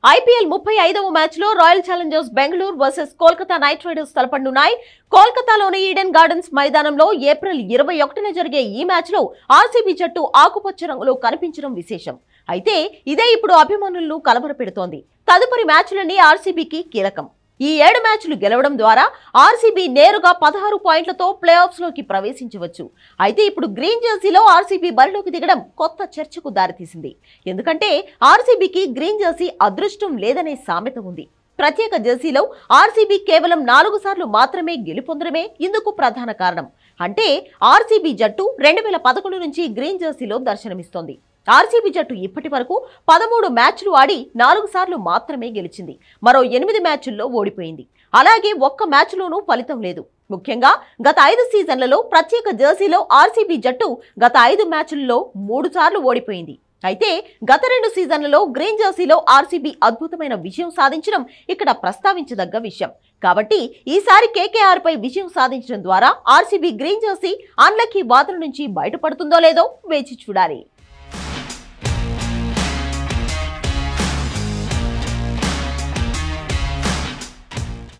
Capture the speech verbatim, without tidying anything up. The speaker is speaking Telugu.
ఐపీఎల్ ముప్పై ఐదవ మ్యాచ్ లో royal challengers Bengaluru versus Kolkata knight riders తలపడనున్నాయి. కోల్కతాలోని ఈడెన్ గార్డెన్స్ మైదానంలో ఏప్రిల్ ఇరవై ఒకటిన జరిగే ఈ మ్యాచ్ లో ఆర్సీబీ జట్టు ఆకుపచ్చ రంగులో కనిపించడం విశేషం. అయితే ఇదే ఇప్పుడు అభిమానులను కలవరపెడుతోంది. తదుపరి మ్యాచ్లన్నీ ఆర్సీబీకి కీలకం. ఈ ఏడు మ్యాచ్లు గెలవడం ద్వారా ఆర్సీబీ నేరుగా పదహారు పాయింట్లతో ప్లే ఆఫ్స్ లోకి ప్రవేశించవచ్చు. అయితే ఇప్పుడు గ్రీన్ జెర్సీలో ఆర్సీబీ బరిలోకి దిగడం కొత్త చర్చకు దారితీసింది. ఎందుకంటే ఆర్సీబీకి గ్రీన్ జెర్సీ అదృష్టం లేదనే సామెత ఉంది. ప్రత్యేక జెర్సీలో ఆర్సీబీ కేవలం నాలుగు సార్లు మాత్రమే గెలుపొందడమే ఇందుకు ప్రధాన కారణం. అంటే ఆర్సీబీ జట్టు రెండు వేల పదకొండు నుంచి గ్రీన్ జెర్సీలో దర్శనమిస్తోంది. ఆర్సీబీ జట్టు ఇప్పటి వరకు పదమూడు మ్యాచ్లు ఆడి నాలుగు సార్లు మాత్రమే గెలిచింది. మరో ఎనిమిది మ్యాచ్ల్లో ఓడిపోయింది. అలాగే ఒక్క మ్యాచ్లోనూ ఫలితం లేదు. ముఖ్యంగా గత ఐదు సీజన్లలో ప్రత్యేక జెర్సీలో ఆర్సీబీ జట్టు గత ఐదు మ్యాచ్ల్లో మూడు సార్లు ఓడిపోయింది. అయితే గత రెండు సీజన్లలో గ్రీన్ జెర్సీలో ఆర్సీబీ అద్భుతమైన విజయం సాధించడం ఇక్కడ ప్రస్తావించదగ్గ విషయం. కాబట్టి ఈసారి కేకేఆర్ పై విజయం సాధించడం ద్వారా ఆర్సీబీ గ్రీన్ జెర్సీ అన్లక్కీ బాధల నుంచి బయటపడుతుందో లేదో వేచి చూడాలి.